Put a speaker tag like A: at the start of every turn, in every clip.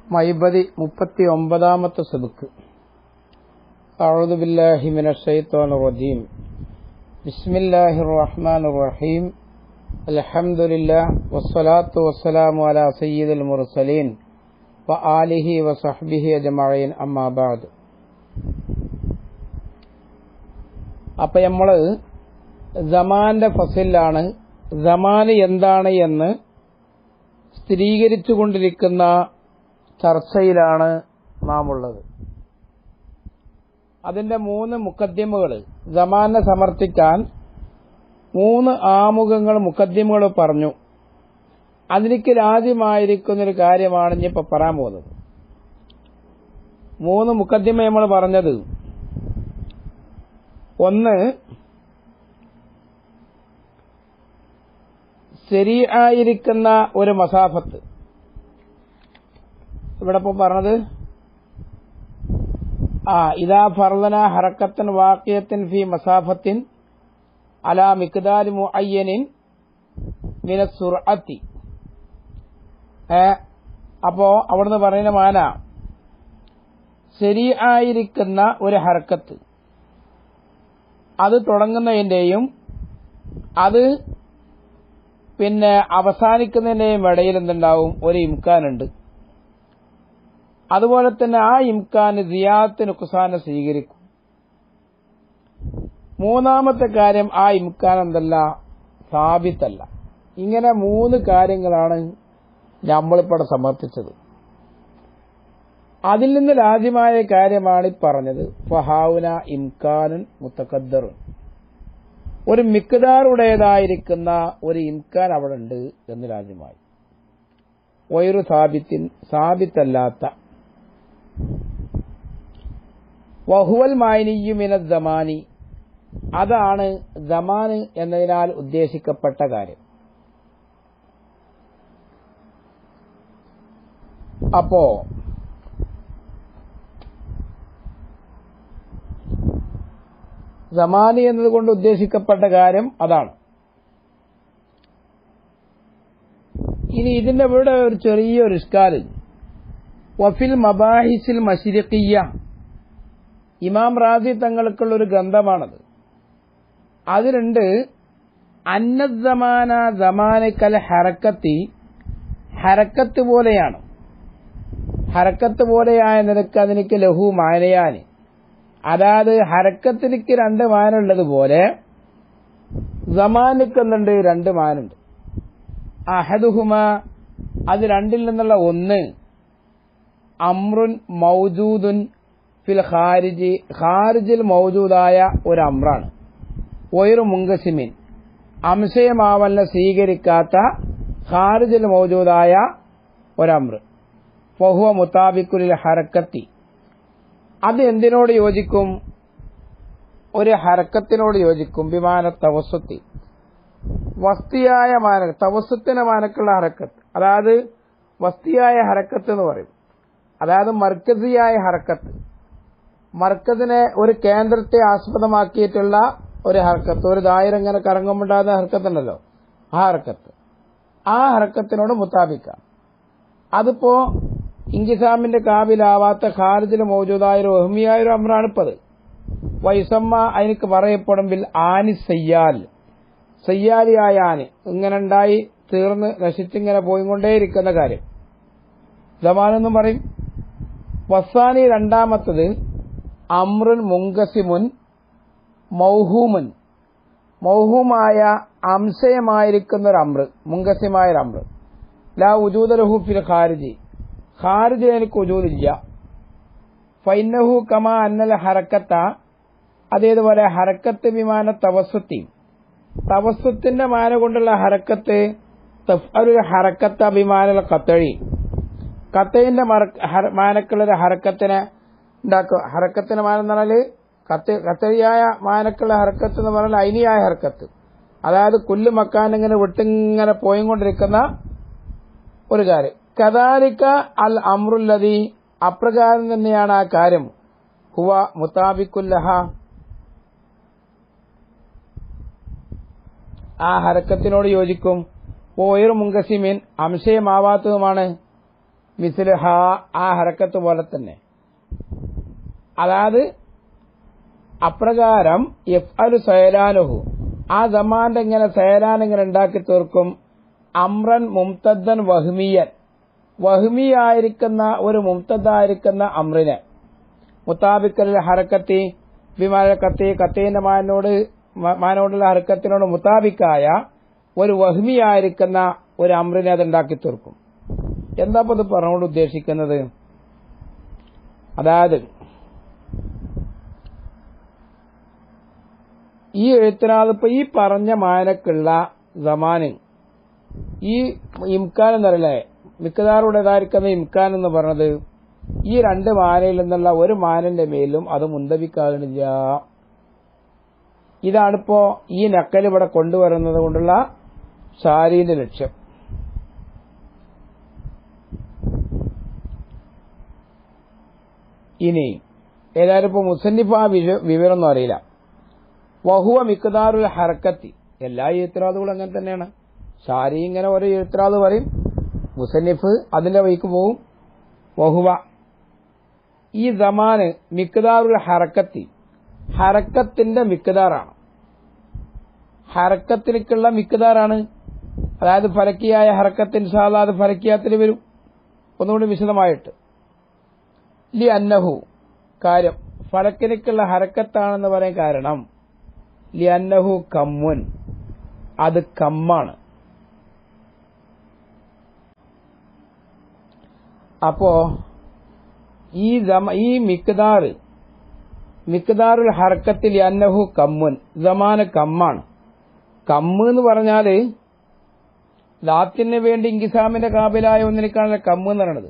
A: മൈബദി 39ാമത്തെ സബക്ക്. അഊദു ബില്ലാഹി മിനശ് ശൈത്വാനിർ റജീം. ബിസ്മില്ലാഹിർ റഹ്മാനിർ റഹീം. അൽഹംദുലില്ലാഹ് വസ്സലാത്തു വസ്സലാമു അലാ സയ്യിദിൽ മുർസലീൻ വ ആലിഹി വസഹ്ബിഹി അജ്മഈൻ. അമ്മാ ബഅദ്. അപ്പോൾ നമ്മൾ സമാന്റെ ഫസിലാണ്. സമാന് എന്താണ് എന്ന് സ്ഥിരീകരിച്ചുകൊണ്ടിരിക്കുന്ന ചർച്ചയിലാണ് നാം ഉള്ളത്. അതിന്റെ 3 മുഖദ്ദിമകൾ, സമാനെ സമർത്ഥിക്കാൻ 3 ആമുഖങ്ങൾ മുഖദ്ദിമകൾ പറഞ്ഞു. അതിലേക്ക് ആദ്യമായിരിക്കുന്നൊരു കാര്യമാണ് ഇനി ഇപ്പൊ പറയാൻ പോകുന്നത്. 3 മുഖദ്ദിമ നമ്മൾ പറഞ്ഞത്, ഒന്ന്, ശരീആയിരിക്കുന്ന ഒരു മസാഫത്ത്. ഇവിടെ ഇപ്പൊ പറഞ്ഞത് ഇദാ ഫർളന ഹറക്കത്തൻ വാഖിയത്തിൻ ഫി മസാഫത്തിൻ അലാ മിഖ്ദാരി മുഅയ്യനിൻ മിനസ് സുർഅത്തി. അപ്പോ അവിടുന്ന് പറയുന്ന മാന ശരീആയിരിക്കുന്ന ഒരു ഹറക്കത്ത്, അത് തുടങ്ങുന്നതിന്റെയും അത് പിന്നെ അവസാനിക്കുന്നതിന്റെയും ഇടയിൽ എന്തുണ്ടാവും? ഒരു ഇംകാനുണ്ട്. അതുപോലെ തന്നെ ആ ഇംകാന് സിയാദത്ത് നുഖ്സാനെ സ്വീകരിക്കും. മൂന്നാമത്തെ കാര്യം, ആ ഇംകാൻ എന്തല്ല, സാബിത്തല്ല. ഇങ്ങനെ 3 കാര്യങ്ങളാണ് നമ്മളിപ്പോൾ സമർത്ഥിച്ചത്. അതിൽ നിന്ന് ലാസിമായ കാര്യമാണ് പറഞ്ഞത്, ഫഹാവുന ഇംകാനുൻ മുതഖദ്ദറുൻ. ഒരു മിഖ്ദാറുടേതായിരിക്കുന്ന ഒരു ഇംകാൻ അവിടെ ഉണ്ട് എന്ന് ലാസിമായി. വൈറു സാബിത്തിൻ, സാബിത്തല്ലാത്ത. വഹുവൽ മാനിയു മിനസ് സമാനി, അതാണ് സമാന് എന്നതിനാൽ ഉദ്ദേശിക്കപ്പെട്ട കാര്യം. അപ്പോ സമാനി എന്നതുകൊണ്ട് ഉദ്ദേശിക്കപ്പെട്ട കാര്യം അതാണ്. ഇനി ഇതിന്റെ ഇവിടെ ഒരു ചെറിയൊരു ഇഷ്കാല്, വഫിൽ മബാഹിസിൽ മശ്രിഖിയ്യ, ഇമാം റാസി തങ്ങൾക്കുള്ള ഒരു ഗ്രന്ഥമാണത്. അതിലുണ്ട്, അന്നസ്സമാന സമാനക്കൽ ഹറക്കത്തി, ഹറക്കത്ത് പോലെയാണ്. ഹറക്കത്ത് പോലെയായ നിനക്ക് അതിനിക്ക് ലഹു മാനയാന്, അതായത് ഹറക്കത്തിനിക്ക് 2 മാനുള്ളതുപോലെ സമാനിക്ക് എന്തുണ്ട്? 2 മാനുണ്ട്. അഹദുഹുമ, അത് രണ്ടിൽ നിന്നുള്ള ഒന്ന്, അമ്രുൻ മൗജൂദുൻ ഫിൽ ഖാരിജി, ഖാരിജിൽ മൗജൂദായ ഒരു അമ്രാണ്. വൈറു മുൻഖസിമിൻ, അംശയമാവല്ല സ്വീകരിക്കാത്ത ഖാരിജിൽ മൗജൂദായ ഒരമ്ര. ഫഹുവ മുതാബിഖുൽ ഹറക്കത്തി, അത് എന്തിനോട് യോജിക്കും? ഒരു ഹറക്കത്തിനോട് യോജിക്കും. ബിമാന തവസ്സുത്തി, വസ്തിയായ മാന, തവസ്സുത്തിന് മാനക്കുള്ള ഹറക്കത്ത്, അതായത് വസ്തിയായ ഹറക്കത്ത് എന്ന് പറയും. അതായത് മർക്കസിയായ ഹറക്കത്ത്, മർക്കസിനെ ഒരു കേന്ദ്രത്തെ ആസ്പദമാക്കിയിട്ടുള്ള ഒരു ഹർക്കത്ത്, ഒരു ദായിര ഇങ്ങനെ കറങ്ങുമ്പോണ്ടാകുന്ന ഹർക്കത്തുണ്ടല്ലോ, ആ ഹർക്കത്ത്, ആ ഹർക്കത്തിനോട് മുത്താബിക്കാം. അതിപ്പോ ഇൻകിസാമിന്റെ കാബിലാവാത്ത ഖാരിജിൽ മൗജൂദായ ഒരു വഹ്മിയായ ഒരു അമ്രാണ് ഇപ്പത്. വൈസമ്മ, അതിനക്ക് പറയപ്പെടും ബിൽ ആനി സയ്യാൽ, സയ്യാലിയായ ആന്, ഇങ്ങനെ ഉണ്ടായി തീർന്ന് നശിച്ചിങ്ങനെ പോയിക്കൊണ്ടേയിരിക്കുന്ന കാര്യം സമാനെന്നും പറയും. വസാനി, രണ്ടാമത്തത്, അമ്രുൻ മുൻഖസിമുൻ മൗഹൂമുൻ, മൗഹൂമായ അംശയമായിരിക്കുന്ന ഒരു അമ്ര, മുൻഖസിമായ അമ്ര. ലാ ഉജൂദ ലഹു ഫിൽ ഖാരിജി, ഖാരിജിൽ എനിക്ക് ഉജൂദില്ല. ഫൈന്നഹു കമാ അന്നൽ ഹറക്കത്ത, അതേതുപോലെ ഹറക്കത്ത് വിമാന തവസ്സുത്തി, തവസ്സുത്തിന്റെ മാന കൊണ്ടുള്ള ഹറക്കത്ത്, തഫ്അലുൽ ഹറക്കത്ത അഭിമാനൽ ഖത്തഴി, ഖത്തയിന്റെ മാനക്കുള്ള ഹറക്കത്തിനെ ഉണ്ടാക്കുക. ഹറക്കത്തിന് മാനം എന്ന് പറഞ്ഞാല് ഖത്തഴിയായ മാനക്കുള്ള ഹറക്കത്ത് എന്ന് പറഞ്ഞാൽ ഐനിയായ ഹറക്കത്ത്, അതായത് കുല്ലു മക്കാൻ ഇങ്ങനെ വിട്ടിങ്ങനെ പോയിക്കൊണ്ടിരിക്കുന്ന ഒരു കാര്യം. കദാലിക അൽ അമ്രുല്ലദി, അപ്രകാരം തന്നെയാണ് ആ കാര്യം. ഹുവ മുതാബിഖുല്ലഹ, ആ ഹറക്കത്തിനോട് യോജിക്കും. ഓയർ മുൻകസിമീൻ, അംശയമാവാത്തതുമാണ്. മിസ്ലുഹ ആ ഹറക്കത്ത് പോലെ തന്നെ. അതായത് അപ്രകാരം യഫ്അലു സയലാനുഹു ആ സമാന്റെ ഇങ്ങനെ സയലാൻ ഇങ്ങനെ ഉണ്ടാക്കി തീർക്കും. അമ്രൻ മുംതദ്ദൻ വഹ്മിയൻ വഹ്മിയായിരിക്കുന്ന ഒരു മുംതദ്ദായിരിക്കുന്ന അമ്രിനെ മുതാബിക്കൽ ഹറക്കത്തി ബിമാലക്കത്തി കത്തിന്റെ മാനോടുള്ള ഹർക്കത്തിനോട് മുതാബിക്കായ ഒരു വഹ്മിയായിരിക്കുന്ന ഒരു അമ്രിനെ അത് ഉണ്ടാക്കി തീർക്കും. എന്താ ഇത് പറഞ്ഞുകൊണ്ട് ഉദ്ദേശിക്കുന്നത്? അതായത് ഈ എഴുത്തിനാത് ഇപ്പൊ ഈ പറഞ്ഞ മാനക്കുള്ള സമാന് ഈ ഇംകാൻ എന്നറിയില്ലേ, മിക്കതാറുടേതായിരിക്കുന്ന ഇംകാൻ എന്ന് പറഞ്ഞത് ഈ രണ്ട് മാനയിൽ നിന്നുള്ള ഒരു മാനന്റെ മേലും അത് മുന്തവിക്കാകണില്ല. ഇതാണിപ്പോ ഈ നക്കൽ ഇവിടെ കൊണ്ടുവരുന്നത് കൊണ്ടുള്ള ഷാരിന്റെ ലക്ഷ്യം. ഇനി ഏതായാലും ഇപ്പൊ മുസന്നിഫ് ആ വിവരമൊന്നും അറിയില്ല. വഹുവ മിക്താറുൽ ഹർക്കത്തി എല്ലാ എഴുത്തിറാദുകളും അങ്ങനെ തന്നെയാണ്. ഷാരി ഇങ്ങനെ ഒരു എഴുത്തിറാദ് പറയും, മുസന്നിഫ് അതിന്റെ വഴിക്ക് പോവും. വഹുവ ഈ സമാന് മിക്താറുൽ ഹറക്കത്തി ഹറക്കത്തിന്റെ മിക്താറാണ്, ഹറക്കത്തിലേക്കുള്ള മിക്താറാണ്. അതായത് ഫലക്കിയായ ഹറക്കത്ത് ഇൻഷാ അല്ലാഹ് അത് ഫലക്കിയാത്തിൽ വരും. ഒന്നുകൂടി വിശദമായിട്ട് ലി അന്നഹു കാര്യം ഫലക്കിലേക്കുള്ള ഹറക്കത്താണെന്ന് പറയാൻ കാരണം ലി അന്നഹു കമ്മുൻ അത് കമ്മാണ്. അപ്പോ ഈ മിക്താറുൽ ഹർക്കത്തിൽ അന്നഹു കമ്മുൻ സമാന കമ്മാണ്. കമ്മ് എന്ന് പറഞ്ഞാല് ദാത്തിന് വേണ്ടി ഇൻകിസാമിന്റെ കാബിലായ ഒന്നിനേക്കാണല്ലോ കമ്മ് എന്ന് പറയുന്നത്.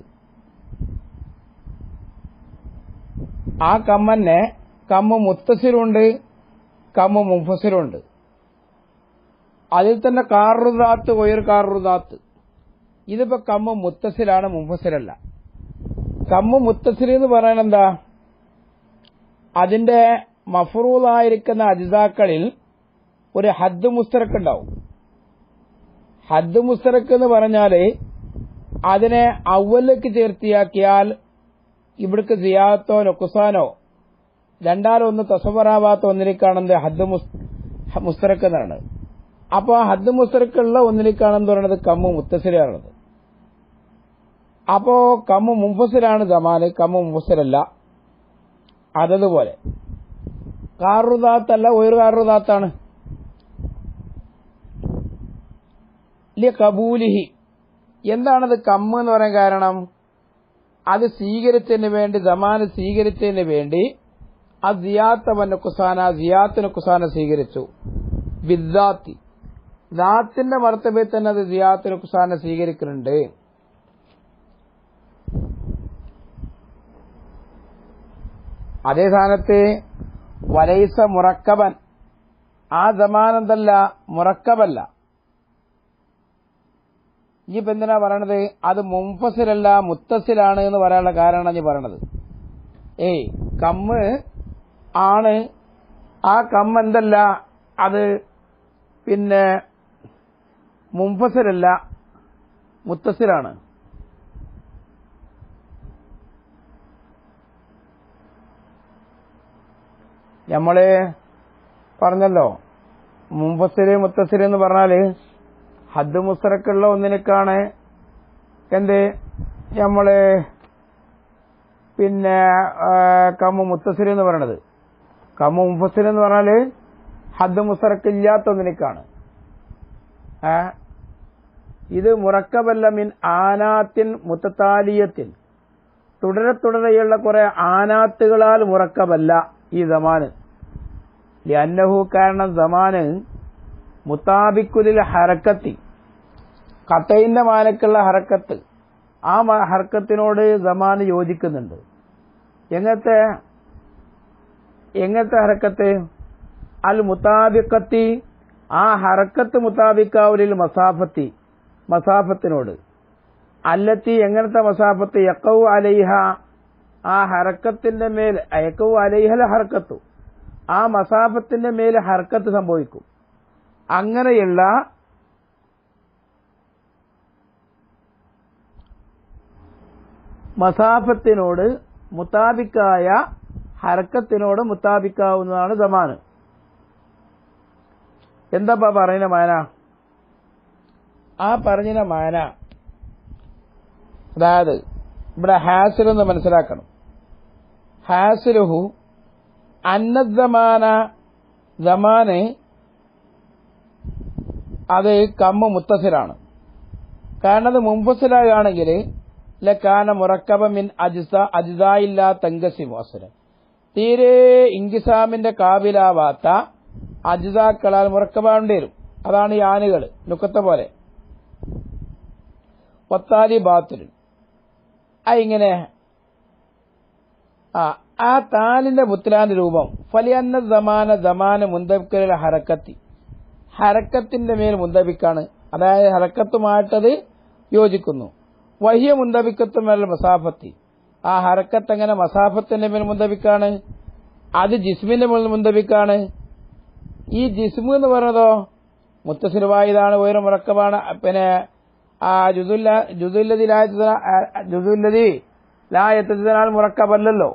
A: ആ കമ്മന്നെ കമ്മ് മുത്തസിലുണ്ട്, കമ്മ് മുൻഫസിലുണ്ട്. അതിൽ തന്നെ കാറുദാത്ത് ഒയർ കാറുദാത്ത്. ഇതിപ്പോ കമ്മ് മുത്തസിലാണ്, മുൻഫസിലല്ല. കമ്മ് മുത്തസിൽ എന്ന് പറയാൻ എന്താ, അതിന്റെ മഫ്റൂളായിരിക്കുന്ന അജിസാക്കളിൽ ഒരു ഹദ് മുസ്തറക്ക് ഉണ്ടാവും. ഹദ് മുസ്തറക്ക് എന്ന് പറഞ്ഞാല് അതിനെ അവലേക്ക് ചേർത്തിയാക്കിയാൽ ഇവിടേക്ക് സിയാദത്തോ നുക്സാനോ രണ്ടാലൊന്ന് തസവറാവാത്ത ഒന്നിലേക്കാണെന്ത് ഹദ് മുസ്തറക്ക് എന്നാണ്. അപ്പൊ ആ ഹദ് മുസ്തറക്കുള്ള ഒന്നിലേക്കാണെന്ന് പറയുന്നത് കമ്മ് മുത്തസിലാണത്. അപ്പോ കമ്മ് മുൻഫസിലാണ് സമാന്, കമ്മ് മുൻഫസിലല്ല. അതതുപോലെ കാറുദാത്തല്ല, ഒരു കാറുദാത്താണ്. കബൂലിഹി എന്താണത് കമ്മ് എന്ന് പറയാൻ കാരണം, അത് സ്വീകരിച്ചതിന് വേണ്ടി സമാന് സ്വീകരിച്ചതിന് വേണ്ടി ആ സിയാത്തിന് കുസാന സ്വീകരിച്ചു. ബിദ്ദാത്തി ദാത്തിന്റെ മർത്തബയിൽ തന്നെ അത് സിയാത്തിന് കുസാന സ്വീകരിക്കുന്നുണ്ട്. അതേ സ്ഥാനത്ത് വലൈസ മുറക്കബൻ ആ സമാനെന്തല്ല മുറക്കബല്ല. ഇനിയിപ്പോ എന്തിനാ പറയണത്, അത് മുൻഫസിലല്ല മുത്തസിലാണ് എന്ന് പറയാനുള്ള കാരണമാണ് ഞാൻ പറയണത്. കമ്മ് ആണ്, ആ കമ്മ് എന്തല്ല, അത് പിന്നെ മുൻഫസിലല്ല മുത്തസിലാണ്. നമ്മള് പറഞ്ഞല്ലോ മുൻഫസില് മുത്തസില് എന്ന് പറഞ്ഞാല് ഹദ് മുസ്തറക്കുള്ള ഒന്നിനേക്കാണ് എന്ത് നമ്മള് പിന്നെ കമ്മു മുത്തസിൽ എന്ന് പറയണത്. കമ്മു മുഫസിൽ എന്ന് പറഞ്ഞാല് ഹദ് മുസ്തറക്ക് ഇല്ലാത്ത ഒന്നിനേക്കാണ്. ഇത് മുറക്കബല്ല മിൻ ആനാത്തിൻ മുത്തതാലിയത്തിൻ തുടരെയുള്ള കുറെ ആനാത്തുകളാൽ മുറക്കബല്ല ഈ സമാന്. അന്നഹു കാരണം സമാന് മുതാബിക്കുലിൽ ഹറക്കത്തി ഖത്തയിന്റെ മാനക്കുള്ള ഹറക്കത്ത് ആ ഹർക്കത്തിനോട് സമാന് യോജിക്കുന്നുണ്ട്. എങ്ങനത്തെ ഹറക്കത്ത് അൽ മുതാബിക്കത്തി ആ ഹറക്കത്ത് മുതാബിക്കാവുലിൽ മസാഫത്തിനോട് അല്ലത്തി എങ്ങനത്തെ മസാഫത്ത് യഖൗ അലൈഹ ആ ഹറക്കത്തിന്റെ മേൽ യഖൗ അലൈഹൽ ഹർക്കത്തു ആ മസാഫത്തിന്റെ മേൽ ഹർക്കത്ത് സംഭവിക്കും. അങ്ങനെയുള്ള മസാഫത്തിനോട് മുത്താബിക്കായ ഹർക്കത്തിനോട് മുത്താബിക്കാവുന്നതാണ് സമാന്. എന്താ പറയുന്ന മാന? ആ പറഞ്ഞ മാന അതായത് ഇവിടെ ഹാസിലെന്ന് മനസ്സിലാക്കണം. ഹാസിലുഹു അന്നദ്ദമാന സമാന് അത് കമ്മ് മുത്തസിലാണ്. കാരണം അത് മുൻഫസിലാണെങ്കിൽ ലക്കാന മുറക്കബ മിൻ അജ്സായില്ല തങ്കസിമു അസ്ലൻ, തീരെ ഇൻകിസാമിന്റെ കാബിലാവാത്ത അജ്സാക്കളാൽ മുറക്കബാവേണ്ടി വരും. അതാണ് ഈ ആനുകൾ നുക്കത്തെ പോലെ. വത്താലി ബാത്തിൽ ഇങ്ങനെ ആ താലിന്റെ മുത്തലാന്റെ രൂപം ഫലിയന്ന സമാന മുന്തബിക്കൽ ഹറക്കത്തി, ഹറക്കത്തിന്റെ മേൽ മുന്തബിക്കാണ്. അതായത് ഹറക്കത്തുമായിട്ടത് യോജിക്കുന്നു. വഹിയ മുന്തബിക്കത്തും മേൽ മസാഫത്തി, ആ ഹറക്കത്ത് എങ്ങനെ മസാഫത്തിന്റെ മേൽ മുന്തബിക്കാണ്, അത് ജിസ്മിന്റെ മേൽ മുന്തബിക്കാണ്. ഈ ജിസ്മു എന്ന് പറയുന്നതോ മുത്തസിലുവായതാണ്, ഉയരം മുറക്കമാണ്. പിന്നെ ആ ജുദുല്ലതി ലായത്തിനാൽ മുറക്കബല്ലല്ലോ.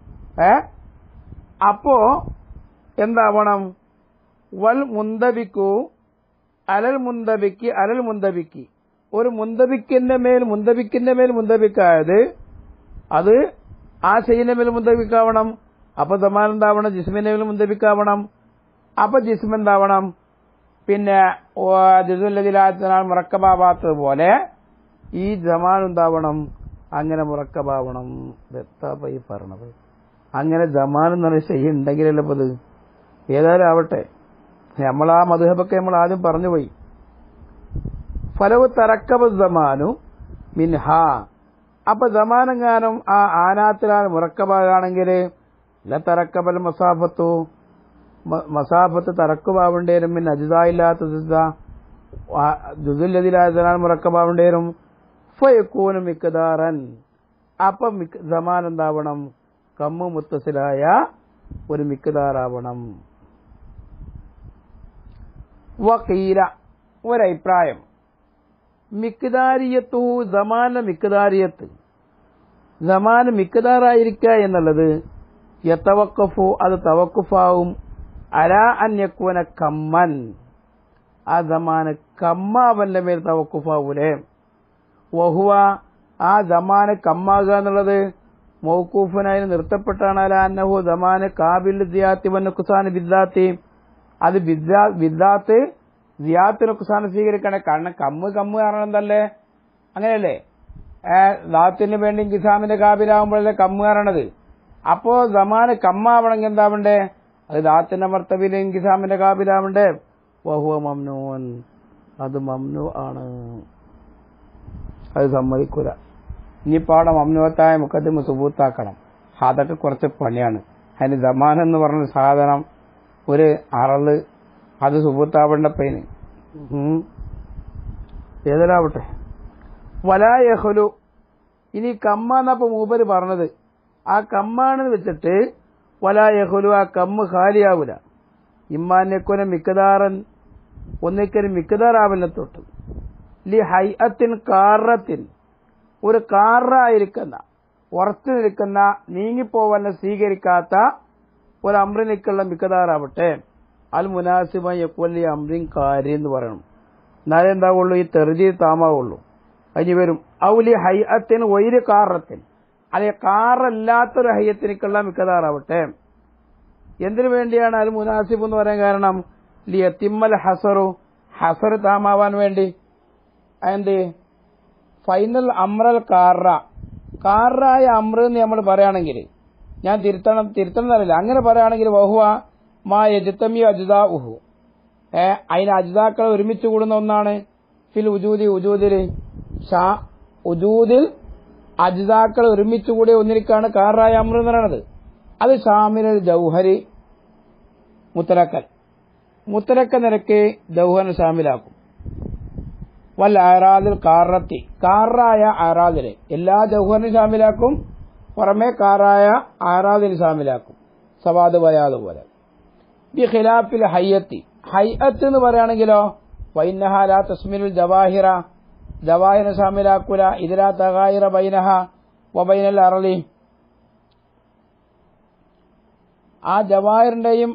A: അപ്പോ എന്താവണം? വൽ മുന്തബിക്കു അലൽ മുന്തബിക്ക് ഒരു മുന്തബിക്കിന്റെ മേൽ മുന്തബിക്കായത് അത് ആ ഷെയ്യിന്റെ മേൽ മുന്തബിക്കാവണം. അപ്പൊ സമാൻ എന്താവണം? ജിസ്മിന്റെ മേൽ മുന്തബിക്കാവണം. അപ്പൊ ജിസ്ം എന്താവണം? പിന്നെ ജുദുല്ലതിലായത്തിനാൽ മുറക്കബാവാത്തത് പോലെ ഈ ജമാൻ എന്താവണം? അങ്ങനെ മുറക്കബാവണം. എത്താപ്പ ഈ പറഞ്ഞത്? അങ്ങനെ ജമാൻ എന്ന് പറഞ്ഞ ഷെയ് ഉണ്ടെങ്കിലല്ലേ ഇത്. ഏതായാലും ആവട്ടെ, നമ്മൾ ആ മദ്ഹബൊക്കെ നമ്മൾ ആദ്യം പറഞ്ഞുപോയി. ഫലവ് തറക്കബ സമാനു മിൻഹ, അപ്പൊ സമാനെങ്ങാനും ആ ആനാത്തിനാൽ മുറക്കബാണെങ്കിൽ തറക്കബൽ മസാഫത്തു, മസാഫത്ത് തറക്കുബാവേണ്ടി വരും. മിൻ അജ്സായില്ലാത്ത ജുദുല്ലതിലായതിനാൽ മുറക്കബാവേണ്ടി വരും. ഫയക്കൂനു മിഖ്ദാറൻ, അപ്പൊ സമാൻ എന്താവണം? കമ്മു മുത്തസിലായ ഒരു മിഖ്ദാറാവണം. വഖീല, ഒരഭിപ്രായം, മിഖ്ദാരിയത്തു സമാന മിഖ്ദാരിയത്ത്, സമാന മിഖ്ദാറായിരിക്കുക എന്നുള്ളത് യതവഖഫു, അത് തവഖുഫാവും. അലാ അൻ യകൂന കമ്മൻ, ആ സമാന കമ്മാവന്റെ മേൽ തവഖുഫാവൂലേ. വഹുവ, ആ സമാന കമ്മാകുക എന്നുള്ളത് മൗഖൂഫനായി നിർത്തപ്പെട്ടാണ്. അലാ അന്നഹു സമാന കാബിൽ സിയാത്തി വന്നുഖ്സാൻ ബിദ്ദാത്തി, അത് ബിദ്ദാത്ത് സിയാത്ത് നുഖ്സാൻ സ്വീകരിക്കണേ. കാരണം കമ്മ് കാരണം എന്തല്ലേ? അങ്ങനെയല്ലേ? ദാത്തിന് വേണ്ടി ഇൻകിസാമിന്റെ കാബിലാവുമ്പോഴല്ലേ കമ്മ് കാരണത്. അപ്പോ സമാന കമ്മാവണമെങ്കിൽ എന്താവണ്ടേ? അത് ദാത്തിന്റെ മർത്തബിൽ ഇൻകിസാമിന്റെ കാബിലാവണ്ടേ. വഹുവ മംനൂൻ, അത് മംനു ആണ്, അത് സമ്മതിക്കൂല. ഇനിയിപ്പോ അവിടെ മംനുവത്തായ മുഖദ്ദിമ സുബൂത്താക്കണം. അതൊക്കെ കുറച്ച് പണിയാണ്. അതിന് സമാൻ എന്ന് പറഞ്ഞ സാധനം, ഒരു അറള്, അത് സുബൂത്താവേണ്ട പൈന്. ഏതിലാവട്ടെ. വലായഹുലു, ഇനി കമ്മാന്നപ്പോ മൂപ്പര് പറഞ്ഞത് ആ കമ്മാണെന്ന് വെച്ചിട്ട് വലായഹുലു, ആ കമ്മ് ഖാലിയാവൂല. ഇമ്മാനെക്കൊന മിക്കതാറൻ, ഒന്നിക്കൊരു മിക്കതാറാവില്ല തൊട്ട്. ലി ഹൈഅത്തിൻ കാറത്തിൻ, ഒരു കാറായിരിക്കുന്ന ഉറച്ചു നിൽക്കുന്ന നീങ്ങിപ്പോവന്നെ സ്വീകരിക്കാത്ത ഒരു അമ്രിനിക്കുള്ള മിക്കതാറാവട്ടെ. അൽ മുനാസിബ യക്വല്ലി അമ്രിൻ കാരി എന്ന് പറയണം. എന്നാലേ എന്താവുള്ളൂ, ഈ തെറുതി താമാവുള്ളൂ. അതിന് വരും ഔലി ഹൈഅത്തിന് ഒരു കാറത്തിന്, അല്ലെ കാറല്ലാത്തൊരു ഹയ്യത്തിനിക്കുള്ള മിക്കതാറാവട്ടെ. എന്തിനു വേണ്ടിയാണ് അൽ മുനാസിബ് എന്ന് പറയാൻ കാരണം? ലി യത്തിമ്മൽ ഹസറു, ഹസർ താമാവാൻ വേണ്ടി. എന്ത്? ഫൈനൽ അമ്രൽ കാറായ അമ്ര എന്ന് നമ്മൾ പറയുകയാണെങ്കിൽ, ഞാൻ തിരുത്തണമെന്നറിയില്ല, അങ്ങനെ പറയുകയാണെങ്കിൽ വഹുവ മാ യജ്തമി അജ്സാഉഹു, അതിന് അജ്സാക്കൾ ഒരുമിച്ച് കൂടുന്ന ഒന്നാണ്. ഫിൽ ഉജൂദിൽ അജ്സാക്കൾ ഒരുമിച്ച് കൂടിയ ഒന്നിലേക്കാണ് കാറായ അമ്ര എന്ന് പറയുന്നത്. അത് ഷാമിൽ ജൗഹരി മുത്തലക്ക നിരക്ക് ജൗഹറിന് ഷാമിലാക്കും. വൽ അറാദിൽ കാറത്തി, കാറായ അറാദിലെ എല്ലാ ജൗഹറിനും ഷാമിലാക്കും. പുറമെ കാറായ അറാദിന് ഷാമിലാക്കും. സവാദ് ബയാദ് പോലെ. ബി ഖിലാഫിൽ ഹയ്യത്തി, ഹയ്യത്ത് എന്ന് പറയുകയാണെങ്കിലോ വൈനഹ ലാ തസ്മിനുൽ ജവാഹിറ, ജവാഹിറിനെ ഷാമിലാക്കൂല. ഇതിലാ തഗായിറ ബൈനഹ, വബൈനൽ അറളി ആ ജവാഹിറിന്റെയും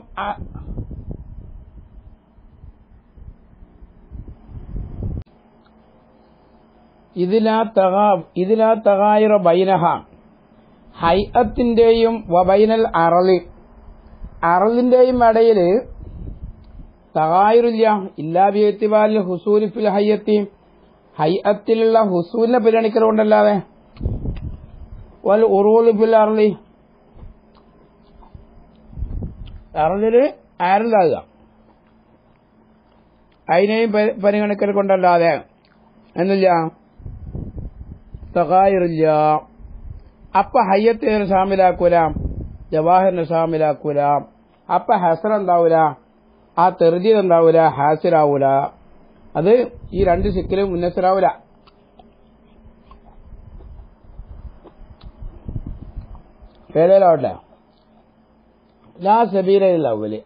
A: ഇതിലാ തഗായിറ ബൈനഹ ഹൈഅത്തിന്റെയും വബൈനൽ അറളി അറളിന്റെയും ഇടയിൽ തഗായിറില്ല ഇല്ലാ ബിഇഅ്തിബാരിൽ ഹുസൂലി ഫിൽ ഹയ്യത്തി ഹൈഅത്തിലുള്ള ഹുസൂലിനെ പരിഗണിക്കൽ കൊണ്ടല്ലാതെ വൽ ഉറൂലി ഫിൽ അറളി അറളില് ആരലാകുക അതിനെയും പരിഗണിക്കൽ കൊണ്ടല്ലാതെ എന്നില്ല തഗായിറില്ല. അപ്പൊ ഹയ്യത്തിനെ ഷാമിലാക്കൂല, ജവാഹിറിനെ ഷാമിലാക്കൂല. അപ്പൊ ഹസർ എന്താവൂല, ആ തെർജീദ് എന്താവൂല, ഹാസിറാവൂല. അത് ഈ രണ്ട് സിക്കിലും മുന്നസറാവൂല. പേരേലാവട്ടെ ലാ സബീലില്ലാവൂല്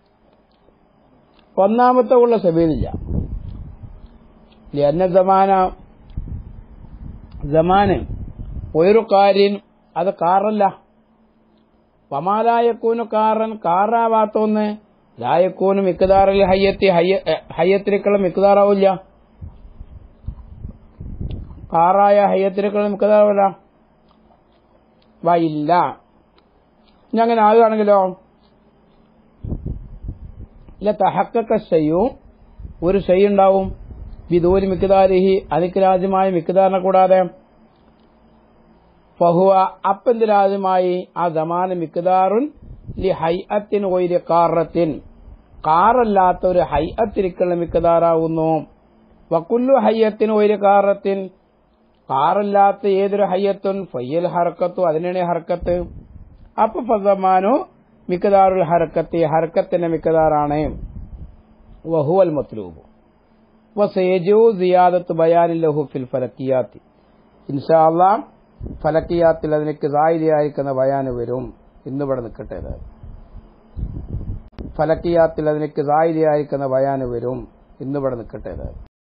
A: ഒന്നാമത്തെ ഉള്ള സബീലില്ല. എന്ന സമാന് ഒരു കാര്യം അത് കാറല്ല. വമാലായക്കൂന് കാറൻ കാറാവാത്തൊന്ന് ലായക്കൂന് മിക്കതാറിൽ ഹയ്യത്തിലേക്കുള്ള മിക്കതാറാവില്ല. കാറായ ഹയ്യത്തിലേക്കുള്ള മിക്കതാറാവില്ല. ഇല്ല ഇങ്ങനെ ആകുകയാണെങ്കിലോ ഇല്ല തഹക്കക്ക ഷയ്യും ഒരു ഷയ് ഉണ്ടാവും ബിദൂരി മിക്കതാരിഹി അതിക്രാജ്യമായ മിക്കതാറിനെ കൂടാതെ ഫഹുവ അപ്പന്തിരാജ്യമായി ആ സമാന മിക്കതാറുൻ ലി ഹൈഅത്തിൻ ഒയിരി കാറത്തിൻ കാറല്ലാത്ത ഒരു ഹൈഅത്തിരിക്കുള്ള മിക്കതാറാവുന്നു. വക്കുല്ലു ഹയ്യത്തിൻ ഒയിരി കാറത്തിൻ കാറല്ലാത്ത ഏതൊരു ഹയ്യത്തുൻ ഫയ്യൽ ഹർക്കത്തു അതിനാണ് ഹർക്കത്ത്. അപ്പൊ ഫസമാനു മിക്കതാറുൽ ഹർക്കത്തി ഹർക്കത്തിന്റെ മിക്കതാറാണ്. വഹുവൽ മത്ലൂബ് വസയജു സിയാദത്ത് ബയാനിൻ ലഹു ഫിൽ ഫലക്കിയാത്തി. ഇൻഷാ അല്ലാഹ് ഫലക്കിയാത്തിൽ അതിനൊക്കെ സായിലിയായിരിക്കുന്ന ബയാന് വരും. ഇന്നിവിടെ നിൽക്കട്ടെ. ഫലക്കിയാത്തിൽ അതിനൊക്കെ സായിലിയായിരിക്കുന്ന ബയാന് വരും. ഇന്നിവിടെ നിൽക്കട്ടെ.